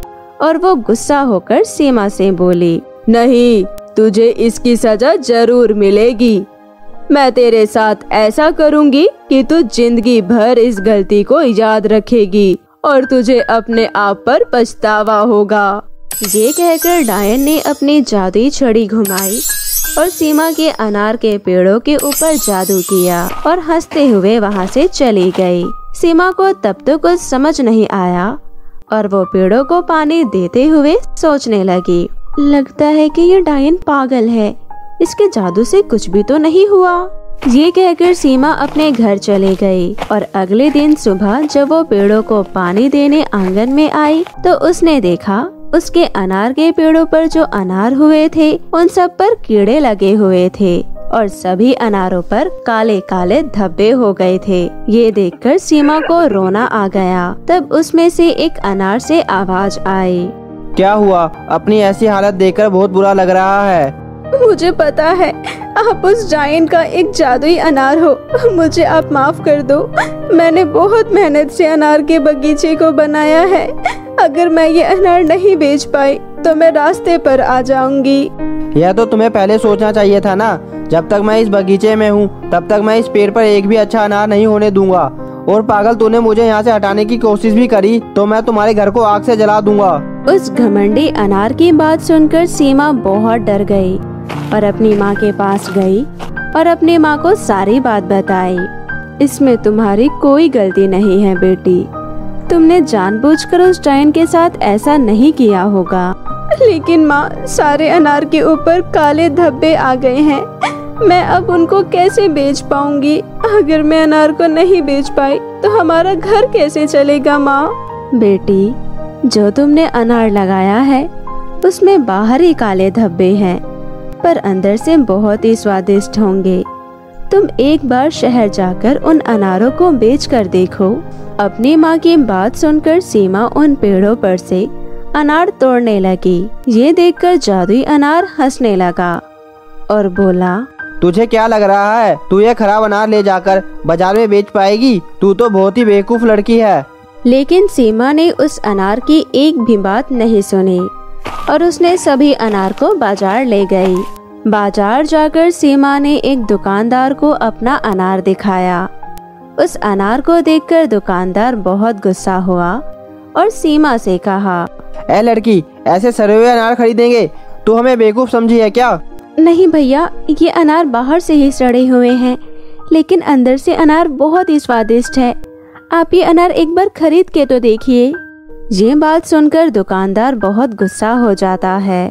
और वो गुस्सा होकर सीमा से बोली, नहीं, तुझे इसकी सजा जरूर मिलेगी। मैं तेरे साथ ऐसा करूँगी कि तू जिंदगी भर इस गलती को याद रखेगी और तुझे अपने आप पर पछतावा होगा। ये कहकर डायन ने अपनी जादुई छड़ी घुमाई और सीमा के अनार के पेड़ों के ऊपर जादू किया और हंसते हुए वहाँ से चली गई। सीमा को तब तो कुछ समझ नहीं आया और वो पेड़ों को पानी देते हुए सोचने लगी, लगता है कि ये डायन पागल है, इसके जादू से कुछ भी तो नहीं हुआ। ये कहकर सीमा अपने घर चले गई और अगले दिन सुबह जब वो पेड़ों को पानी देने आंगन में आई तो उसने देखा उसके अनार के पेड़ों पर जो अनार हुए थे उन सब पर कीड़े लगे हुए थे और सभी अनारों पर काले काले धब्बे हो गए थे। ये देखकर सीमा को रोना आ गया। तब उसमें से एक अनार से आवाज आई, क्या हुआ? अपनी ऐसी हालत देखकर बहुत बुरा लग रहा है। मुझे पता है आप उस जायंट का एक जादुई अनार हो, मुझे आप माफ कर दो। मैंने बहुत मेहनत से अनार के बगीचे को बनाया है। अगर मैं ये अनार नहीं बेच पाई तो मैं रास्ते पर आ जाऊंगी। यह तो तुम्हें पहले सोचना चाहिए था ना। जब तक मैं इस बगीचे में हूँ तब तक मैं इस पेड़ पर एक भी अच्छा अनार नहीं होने दूंगा। और पागल, तूने मुझे यहाँ से हटाने की कोशिश भी करी तो मैं तुम्हारे घर को आग से जला दूंगा। उस घमंडी अनार की बात सुनकर सीमा बहुत डर गई और अपनी माँ के पास गई और अपनी माँ को सारी बात बताई। इसमें तुम्हारी कोई गलती नहीं है बेटी, तुमने जानबूझकर उस डायन के साथ ऐसा नहीं किया होगा। लेकिन माँ, सारे अनार के ऊपर काले धब्बे आ गए हैं। मैं अब उनको कैसे बेच पाऊंगी? अगर मैं अनार को नहीं बेच पाई तो हमारा घर कैसे चलेगा? माँ बेटी, जो तुमने अनार लगाया है उसमें बाहर ही काले धब्बे हैं पर अंदर से बहुत ही स्वादिष्ट होंगे। तुम एक बार शहर जाकर उन अनारों को बेच कर देखो। अपनी माँ की बात सुनकर सीमा उन पेड़ों पर से अनार तोड़ने लगी। ये देखकर जादुई अनार हंसने लगा और बोला, तुझे क्या लग रहा है तू ये खराब अनार ले जाकर बाजार में बेच पाएगी? तू तो बहुत ही बेवकूफ लड़की है। लेकिन सीमा ने उस अनार की एक भी बात नहीं सुनी और उसने सभी अनार को बाजार ले गई। बाजार जाकर सीमा ने एक दुकानदार को अपना अनार दिखाया। उस अनार को देखकर दुकानदार बहुत गुस्सा हुआ और सीमा से कहा, ए लड़की, ऐसे सड़े हुए अनार खरीदेंगे? तू हमें बेवकूफ समझी है क्या? नहीं भैया, ये अनार बाहर से ही सड़े हुए हैं, लेकिन अंदर से अनार बहुत ही स्वादिष्ट है। आप ये अनार एक बार खरीद के तो देखिए। ये बात सुनकर दुकानदार बहुत गुस्सा हो जाता है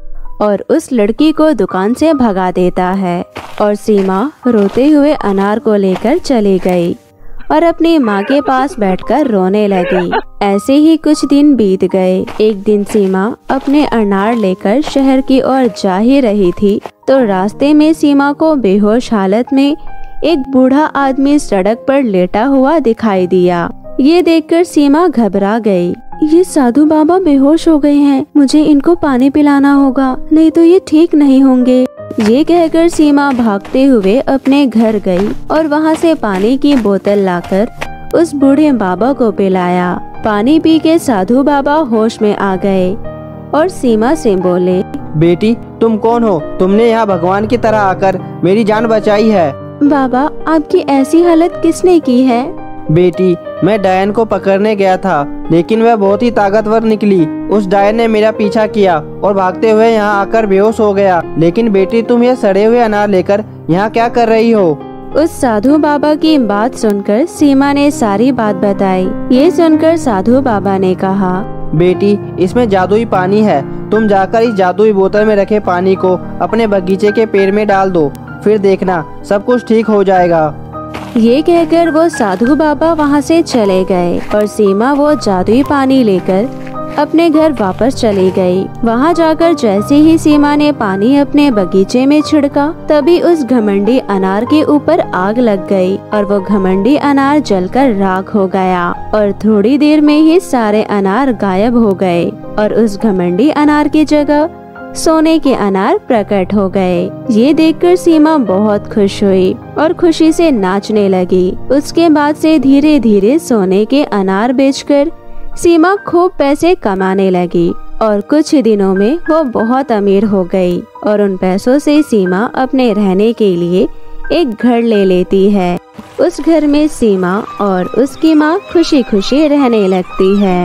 और उस लड़की को दुकान से भगा देता है और सीमा रोते हुए अनार को लेकर चली गई और अपनी माँ के पास बैठकर रोने लगी। ऐसे ही कुछ दिन बीत गए। एक दिन सीमा अपने अनार लेकर शहर की ओर जा ही रही थी तो रास्ते में सीमा को बेहोश हालत में एक बूढ़ा आदमी सड़क पर लेटा हुआ दिखाई दिया। ये देखकर सीमा घबरा गई। ये साधु बाबा बेहोश हो गए हैं, मुझे इनको पानी पिलाना होगा, नहीं तो ये ठीक नहीं होंगे। ये कहकर सीमा भागते हुए अपने घर गई और वहाँ से पानी की बोतल लाकर उस बूढ़े बाबा को पिलाया। पानी पी के साधु बाबा होश में आ गए और सीमा से बोले, बेटी तुम कौन हो? तुमने यहाँ भगवान की तरह आकर मेरी जान बचाई है। बाबा, आपकी ऐसी हालत किसने की है? बेटी, मैं डायन को पकड़ने गया था, लेकिन वह बहुत ही ताकतवर निकली। उस डायन ने मेरा पीछा किया और भागते हुए यहाँ आकर बेहोश हो गया। लेकिन बेटी, तुम ये सड़े हुए अनार लेकर यहाँ क्या कर रही हो? उस साधु बाबा की बात सुनकर सीमा ने सारी बात बताई। ये सुनकर साधु बाबा ने कहा, बेटी, इसमें जादुई पानी है। तुम जाकर इस जादुई बोतल में रखे पानी को अपने बगीचे के पेड़ में डाल दो, फिर देखना सब कुछ ठीक हो जाएगा। ये कहकर वो साधु बाबा वहाँ से चले गए और सीमा वो जादुई पानी लेकर अपने घर वापस चली गई। वहाँ जाकर जैसे ही सीमा ने पानी अपने बगीचे में छिड़का, तभी उस घमंडी अनार के ऊपर आग लग गई और वो घमंडी अनार जलकर राख हो गया और थोड़ी देर में ही सारे अनार गायब हो गए और उस घमंडी अनार की जगह सोने के अनार प्रकट हो गए। ये देखकर सीमा बहुत खुश हुई और खुशी से नाचने लगी। उसके बाद से धीरे धीरे सोने के अनार बेचकर सीमा खूब पैसे कमाने लगी और कुछ दिनों में वो बहुत अमीर हो गई और उन पैसों से सीमा अपने रहने के लिए एक घर ले लेती है। उस घर में सीमा और उसकी माँ खुशी खुशी रहने लगती है।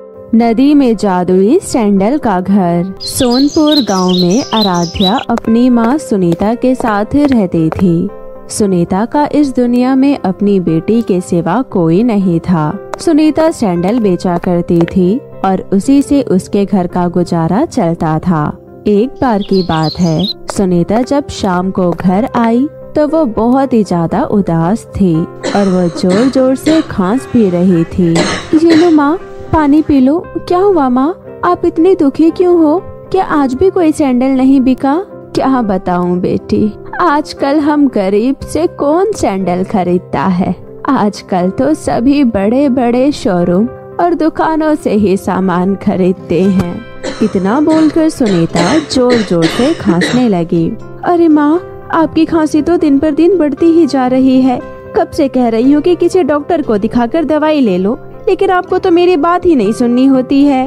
नदी में जादुई सैंडल का घर। सोनपुर गांव में आराध्या अपनी माँ सुनीता के साथ रहती थी। सुनीता का इस दुनिया में अपनी बेटी के सिवा कोई नहीं था। सुनीता सैंडल बेचा करती थी और उसी से उसके घर का गुजारा चलता था। एक बार की बात है, सुनीता जब शाम को घर आई तो वो बहुत ही ज्यादा उदास थी और वो जोर जोर से खांस भी रही थी। ये लो माँ, पानी पी लो। क्या हुआ माँ, आप इतनी दुखी क्यों हो? क्या आज भी कोई सैंडल नहीं बिका? क्या बताऊं बेटी, आजकल हम गरीब से कौन सैंडल खरीदता है। आजकल तो सभी बड़े बड़े शोरूम और दुकानों से ही सामान खरीदते हैं। इतना बोलकर सुनीता जोर जोर से खांसने लगी। अरे माँ, आपकी खांसी तो दिन पर दिन बढ़ती ही जा रही है। कब से कह रही हूँ कि किसी डॉक्टर को दिखाकर दवाई ले लो, लेकिन आपको तो मेरी बात ही नहीं सुननी होती है।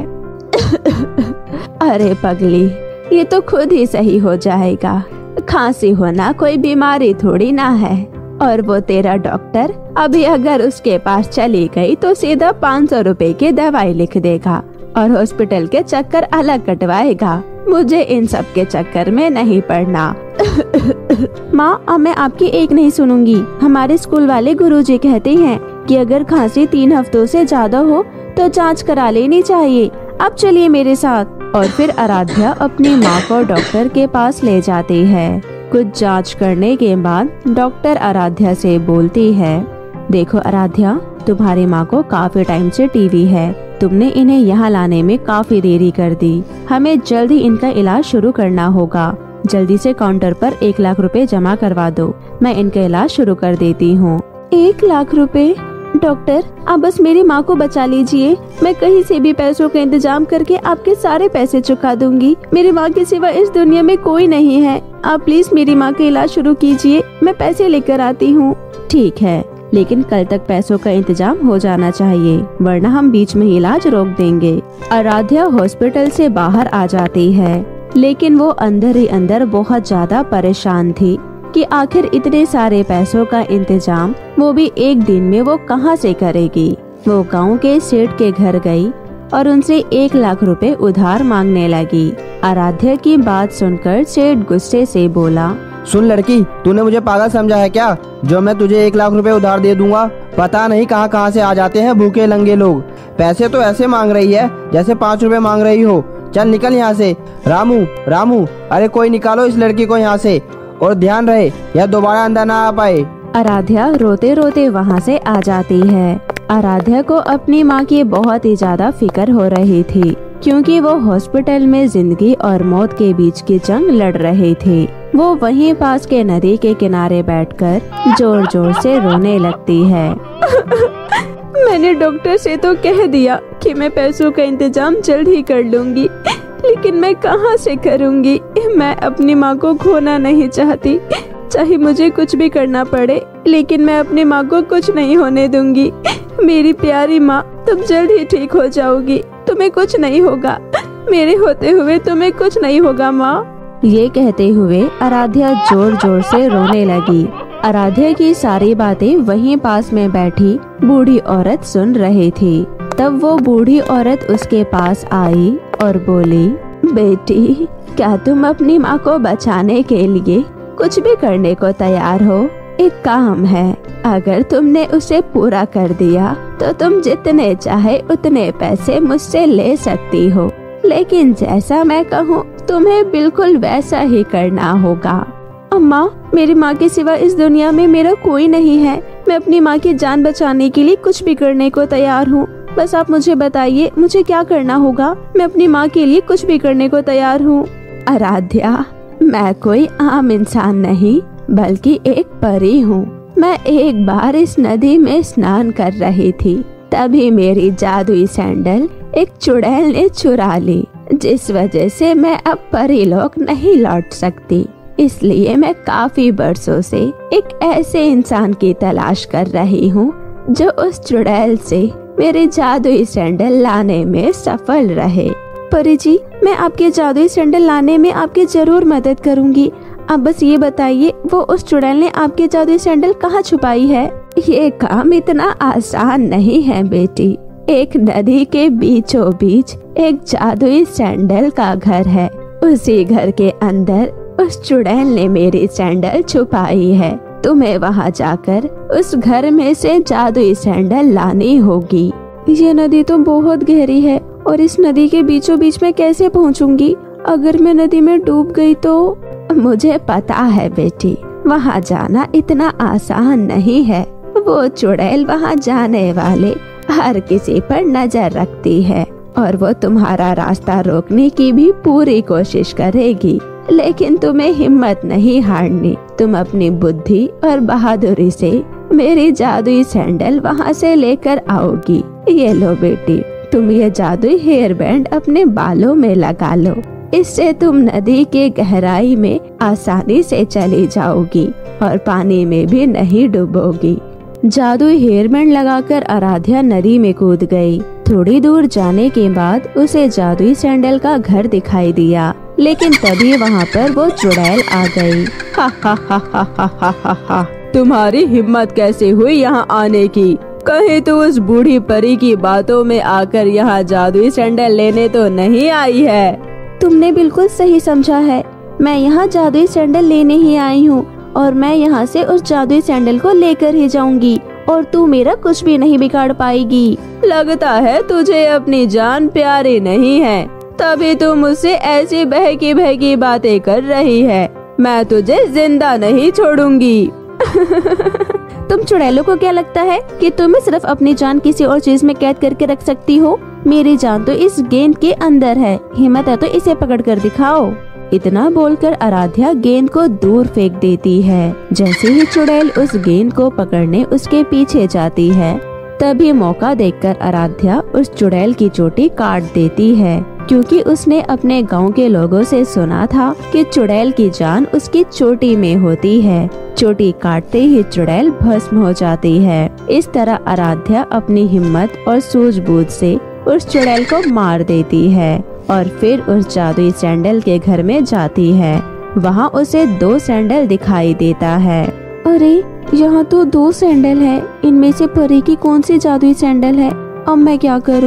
अरे पगली, ये तो खुद ही सही हो जाएगा। खांसी होना कोई बीमारी थोड़ी ना है। और वो तेरा डॉक्टर अभी अगर उसके पास चली गई तो सीधा पाँच सौ रुपए की दवाई लिख देगा और हॉस्पिटल के चक्कर अलग कटवाएगा। मुझे इन सब के चक्कर में नहीं पड़ना। माँ, अब मैं आपकी एक नहीं सुनूंगी। हमारे स्कूल वाले गुरुजी कहते हैं कि अगर खांसी तीन हफ्तों से ज्यादा हो तो जांच करा लेनी चाहिए। अब चलिए मेरे साथ। और फिर आराध्या अपनी माँ को डॉक्टर के पास ले जाती है। कुछ जांच करने के बाद डॉक्टर आराध्या से बोलती है, देखो आराध्या, तुम्हारी माँ को काफी टाइम से टीबी है। तुमने इन्हें यहाँ लाने में काफी देरी कर दी। हमें जल्द ही इनका इलाज शुरू करना होगा। जल्दी से काउंटर पर एक लाख रुपए जमा करवा दो। मैं इनका इलाज शुरू कर देती हूँ। एक लाख रुपए? डॉक्टर, आप बस मेरी माँ को बचा लीजिए। मैं कहीं से भी पैसों का इंतजाम करके आपके सारे पैसे चुका दूंगी। मेरी माँ के सिवा इस दुनिया में कोई नहीं है। आप प्लीज मेरी माँ का इलाज शुरू कीजिए। मैं पैसे लेकर आती हूँ। ठीक है, लेकिन कल तक पैसों का इंतजाम हो जाना चाहिए, वरना हम बीच में इलाज रोक देंगे। आराध्या हॉस्पिटल से बाहर आ जाती है, लेकिन वो अंदर ही अंदर बहुत ज्यादा परेशान थी कि आखिर इतने सारे पैसों का इंतजाम वो भी एक दिन में वो कहाँ से करेगी। वो गांव के सेठ के घर गई और उनसे एक लाख रुपए उधार मांगने लगी। आराध्या की बात सुनकर सेठ गुस्से से बोला, सुन लड़की, तूने मुझे पागल समझा है क्या? जो मैं तुझे एक लाख रुपए उधार दे दूंगा, पता नहीं कहां कहां से आ जाते हैं भूखे लंगे लोग। पैसे तो ऐसे मांग रही है जैसे पाँच रुपए मांग रही हो। चल निकल यहाँ से। रामू, रामू, अरे कोई निकालो इस लड़की को यहाँ से, और ध्यान रहे यह दोबारा अंदर ना आ पाए। आराध्या रोते रोते वहाँ से आ जाती है। आराध्या को अपनी माँ की बहुत ही ज्यादा फिक्र हो रही थी, क्योंकि वो हॉस्पिटल में जिंदगी और मौत के बीच की जंग लड़ रही थी। वो वहीं पास के नदी के किनारे बैठकर जोर जोर से रोने लगती है। मैंने डॉक्टर से तो कह दिया कि मैं पैसों का इंतजाम जल्द ही कर लूंगी, लेकिन मैं कहाँ से करूंगी? मैं अपनी माँ को खोना नहीं चाहती, चाहे मुझे कुछ भी करना पड़े, लेकिन मैं अपनी माँ को कुछ नहीं होने दूंगी। मेरी प्यारी माँ, तुम जल्द ही ठीक हो जाओगी, तुम्हें कुछ नहीं होगा। मेरे होते हुए तुम्हें कुछ नहीं होगा माँ। ये कहते हुए आराध्या जोर जोर से रोने लगी। आराध्या की सारी बातें वहीं पास में बैठी बूढ़ी औरत सुन रही थी। तब वो बूढ़ी औरत उसके पास आई और बोली, बेटी, क्या तुम अपनी माँ को बचाने के लिए कुछ भी करने को तैयार हो? एक काम है, अगर तुमने उसे पूरा कर दिया तो तुम जितने चाहे उतने पैसे मुझसे ले सकती हो, लेकिन जैसा मैं कहूँ तुम्हें बिल्कुल वैसा ही करना होगा। अम्मा, मेरी माँ के सिवा इस दुनिया में मेरा कोई नहीं है। मैं अपनी माँ की जान बचाने के लिए कुछ भी करने को तैयार हूँ। बस आप मुझे बताइए मुझे क्या करना होगा। मैं अपनी माँ के लिए कुछ भी करने को तैयार हूँ। आराध्या, मैं कोई आम इंसान नहीं बल्कि एक परी हूँ। मैं एक बार इस नदी में स्नान कर रही थी, तभी मेरी जादुई सैंडल एक चुड़ैल ने चुरा ली, जिस वजह से मैं अब परीलोक नहीं लौट सकती। इसलिए मैं काफी बरसों से एक ऐसे इंसान की तलाश कर रही हूँ जो उस चुड़ैल से मेरी जादुई सैंडल लाने में सफल रहे। परी जी, मैं आपके जादुई सैंडल लाने में आपकी जरूर मदद करूँगी। आप बस ये बताइए, वो उस चुड़ैल ने आपके जादुई सैंडल कहाँ छुपाई है? ये काम इतना आसान नहीं है बेटी। एक नदी के बीचों बीच एक जादुई सैंडल का घर है। उसी घर के अंदर उस चुड़ैल ने मेरी सैंडल छुपाई है। तुम्हें वहाँ जाकर उस घर में से जादुई सैंडल लानी होगी। ये नदी तो बहुत गहरी है, और इस नदी के बीचों बीच में कैसे पहुँचूंगी? अगर मैं नदी में डूब गई तो? मुझे पता है बेटी, वहाँ जाना इतना आसान नहीं है। वो चुड़ैल वहाँ जाने वाले हर किसी पर नजर रखती है, और वो तुम्हारा रास्ता रोकने की भी पूरी कोशिश करेगी। लेकिन तुम्हें हिम्मत नहीं हारनी। तुम अपनी बुद्धि और बहादुरी से मेरी जादुई सैंडल वहाँ से लेकर आओगी। ये लो बेटी, तुम ये जादुई हेयर बैंड अपने बालों में लगा लो। इससे तुम नदी के गहराई में आसानी से चली जाओगी और पानी में भी नहीं डूबोगी। जादुई हेयर बैंड लगाकर आराध्या नदी में कूद गई। थोड़ी दूर जाने के बाद उसे जादुई सैंडल का घर दिखाई दिया, लेकिन तभी वहाँ पर वो चुड़ैल आ गई। हा हा हा हा हा हा हा हा। तुम्हारी हिम्मत कैसे हुई यहाँ आने की? कहीं तो उस बूढ़ी परी की बातों में आकर यहाँ जादुई सैंडल लेने तो नहीं आई है? तुमने बिल्कुल सही समझा है। मैं यहाँ जादुई सैंडल लेने ही आई हूँ, और मैं यहाँ से उस जादुई सैंडल को लेकर ही जाऊंगी, और तू मेरा कुछ भी नहीं बिगाड़ पाएगी। लगता है तुझे अपनी जान प्यारी नहीं है, तभी तू मुझसे ऐसी बहकी बहकी बातें कर रही है। मैं तुझे जिंदा नहीं छोड़ूंगी। तुम चुड़ैलों को क्या लगता है कि तुम्हें सिर्फ अपनी जान किसी और चीज में कैद करके रख सकती हो? मेरी जान तो इस गेंद के अंदर है। हिम्मत है तो इसे पकड़ कर दिखाओ। इतना बोलकर आराध्या गेंद को दूर फेंक देती है। जैसे ही चुड़ैल उस गेंद को पकड़ने उसके पीछे जाती है, तभी मौका देखकर आराध्या उस चुड़ैल की चोटी काट देती है, क्योंकि उसने अपने गांव के लोगों से सुना था कि चुड़ैल की जान उसकी चोटी में होती है। चोटी काटते ही चुड़ैल भस्म हो जाती है। इस तरह आराध्या अपनी हिम्मत और सूझबूझ से उस चुड़ैल को मार देती है और फिर उस जादुई सैंडल के घर में जाती है। वहाँ उसे दो सैंडल दिखाई देता है। अरे, यहाँ तो दो सैंडल है। इनमें से परी की कौन सी जादुई सैंडल है? अब मैं क्या करूँ?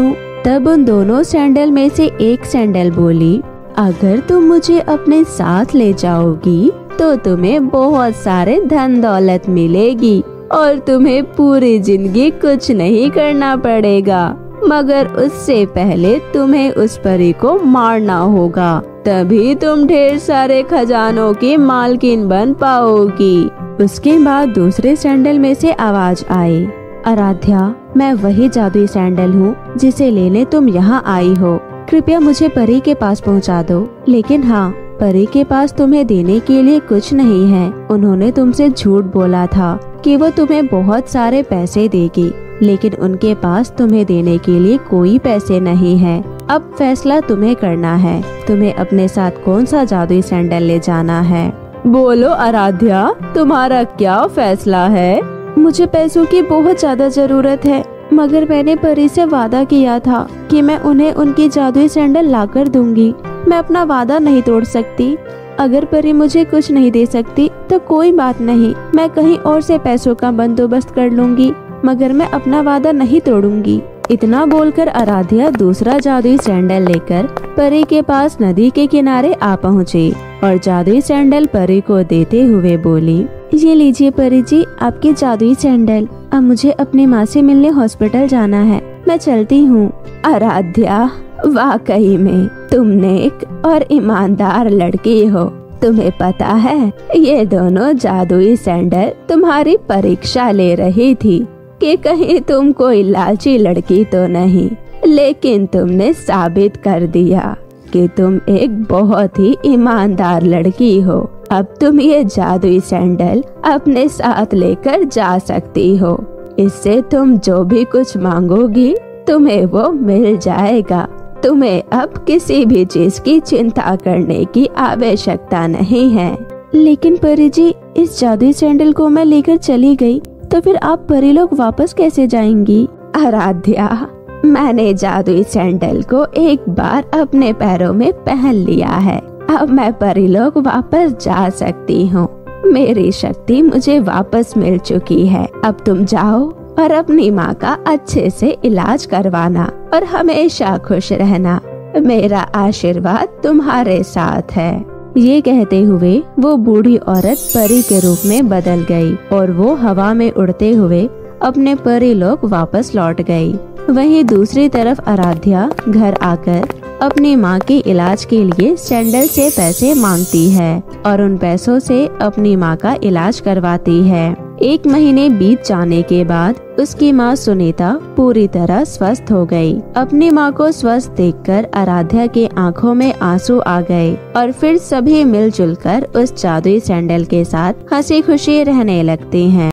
तब उन दोनों सैंडल में से एक सैंडल बोली, अगर तुम मुझे अपने साथ ले जाओगी तो तुम्हें बहुत सारे धन दौलत मिलेगी और तुम्हें पूरी जिंदगी कुछ नहीं करना पड़ेगा, मगर उससे पहले तुम्हें उस परी को मारना होगा, तभी तुम ढेर सारे खजानों की मालकिन बन पाओगी। उसके बाद दूसरे सैंडल में से आवाज आई, आराध्या, मैं वही जादुई सैंडल हूँ जिसे लेने तुम यहाँ आई हो। कृपया मुझे परी के पास पहुँचा दो। लेकिन हाँ, परी के पास तुम्हें देने के लिए कुछ नहीं है। उन्होंने तुमसे झूठ बोला था कि वो तुम्हें बहुत सारे पैसे देगी, लेकिन उनके पास तुम्हें देने के लिए कोई पैसे नहीं है। अब फैसला तुम्हें करना है, तुम्हें अपने साथ कौन सा जादुई सैंडल ले जाना है। बोलो आराध्या, तुम्हारा क्या फैसला है? मुझे पैसों की बहुत ज्यादा जरूरत है, मगर मैंने परी से वादा किया था कि मैं उन्हें उनकी जादुई सैंडल लाकर दूंगी। मैं अपना वादा नहीं तोड़ सकती। अगर परी मुझे कुछ नहीं दे सकती तो कोई बात नहीं, मैं कहीं और से पैसों का बंदोबस्त कर लूंगी, मगर मैं अपना वादा नहीं तोड़ूंगी। इतना बोलकर आराध्या दूसरा जादुई सैंडल लेकर परी के पास नदी के किनारे आ पहुँची और जादुई सैंडल परी को देते हुए बोली, ये लीजिए परी जी, आपके जादुई सैंडल। अब मुझे अपनी माँ से मिलने हॉस्पिटल जाना है, मैं चलती हूँ। आराध्या, वाकई में तुम नेक और ईमानदार लड़की हो। तुम्हें पता है, ये दोनों जादुई सैंडल तुम्हारी परीक्षा ले रही थी कि कहीं तुम कोई लालची लड़की तो नहीं, लेकिन तुमने साबित कर दिया कि तुम एक बहुत ही ईमानदार लड़की हो। अब तुम ये जादुई सैंडल अपने साथ लेकर जा सकती हो। इससे तुम जो भी कुछ मांगोगी तुम्हें वो मिल जाएगा। तुम्हें अब किसी भी चीज की चिंता करने की आवश्यकता नहीं है। लेकिन परी जी, इस जादुई सैंडल को मैं लेकर चली गई तो फिर आप परी लोग वापस कैसे जाएंगी? आराध्या, मैंने जादुई सैंडल को एक बार अपने पैरों में पहन लिया है। अब मैं परी लोग वापस जा सकती हूँ। मेरी शक्ति मुझे वापस मिल चुकी है। अब तुम जाओ और अपनी माँ का अच्छे से इलाज करवाना और हमेशा खुश रहना। मेरा आशीर्वाद तुम्हारे साथ है। ये कहते हुए वो बूढ़ी औरत परी के रूप में बदल गई और वो हवा में उड़ते हुए अपने परी लोक वापस लौट गई। वहीं दूसरी तरफ आराध्या घर आकर अपनी माँ के इलाज के लिए सैंडल से पैसे मांगती है और उन पैसों से अपनी माँ का इलाज करवाती है। एक महीने बीत जाने के बाद उसकी माँ सुनीता पूरी तरह स्वस्थ हो गई। अपनी माँ को स्वस्थ देखकर आराध्या के आंखों में आंसू आ गए और फिर सभी मिलजुल कर उस जादुई सैंडल के साथ हंसी खुशी रहने लगती हैं।